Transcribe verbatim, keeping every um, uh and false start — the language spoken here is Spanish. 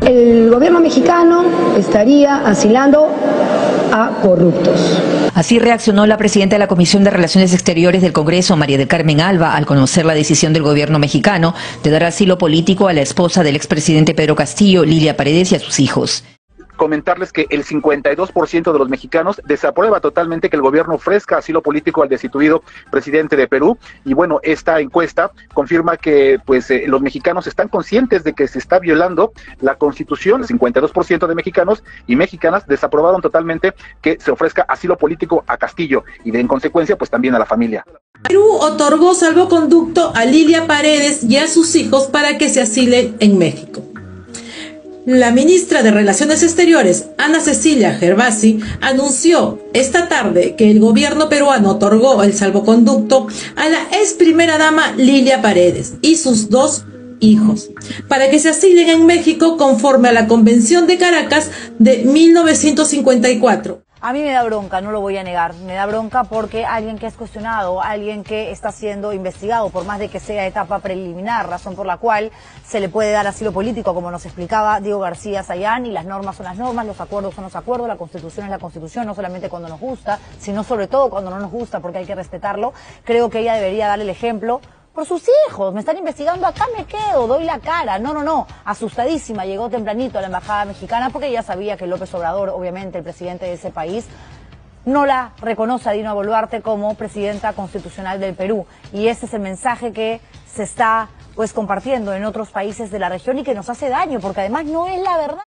El gobierno mexicano estaría asilando a corruptos. Así reaccionó la presidenta de la Comisión de Relaciones Exteriores del Congreso, María del Carmen Alba, al conocer la decisión del gobierno mexicano de dar asilo político a la esposa del expresidente Pedro Castillo, Lilia Paredes, y a sus hijos. Comentarles que el cincuenta y dos por ciento de los mexicanos desaprueba totalmente que el gobierno ofrezca asilo político al destituido presidente de Perú, y bueno, esta encuesta confirma que pues eh, los mexicanos están conscientes de que se está violando la Constitución. El cincuenta y dos por ciento de mexicanos y mexicanas desaprobaron totalmente que se ofrezca asilo político a Castillo y de, en consecuencia pues también a la familia. Perú otorgó salvoconducto a Lilia Paredes y a sus hijos para que se asilen en México. La ministra de Relaciones Exteriores, Ana Cecilia Gervasi, anunció esta tarde que el gobierno peruano otorgó el salvoconducto a la ex primera dama Lilia Paredes y sus dos hijos, para que se asilen en México conforme a la Convención de Caracas de mil novecientos cincuenta y cuatro. A mí me da bronca, no lo voy a negar, me da bronca porque alguien que es cuestionado, alguien que está siendo investigado, por más de que sea etapa preliminar, razón por la cual se le puede dar asilo político, como nos explicaba Diego García Sayán, y las normas son las normas, los acuerdos son los acuerdos, la Constitución es la Constitución, no solamente cuando nos gusta, sino sobre todo cuando no nos gusta, porque hay que respetarlo. Creo que ella debería darle el ejemplo por sus hijos. Me están investigando, acá me quedo, doy la cara. No, no, no, asustadísima, llegó tempranito a la embajada mexicana porque ella sabía que López Obrador, obviamente el presidente de ese país, no la reconoce a Dina Boluarte como presidenta constitucional del Perú. Y ese es el mensaje que se está pues compartiendo en otros países de la región y que nos hace daño, porque además no es la verdad.